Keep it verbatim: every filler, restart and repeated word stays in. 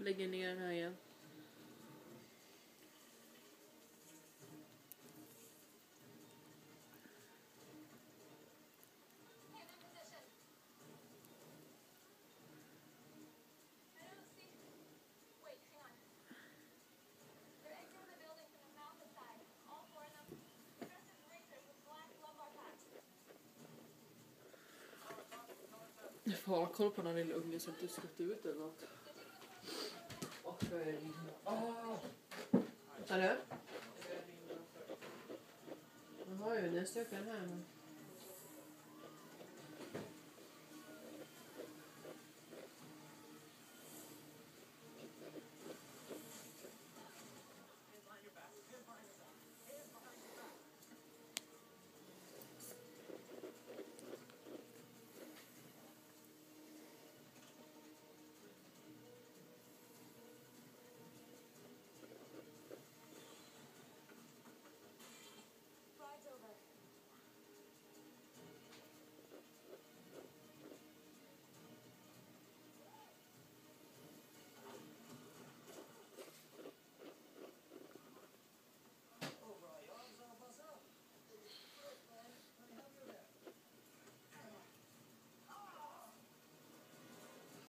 lägger ner den här igen. Jag får hålla koll på den lilla ungen så att du skrattar ut eller något. Och så är det liksom... Åh! Eller? Jag har ju den stöken här nu.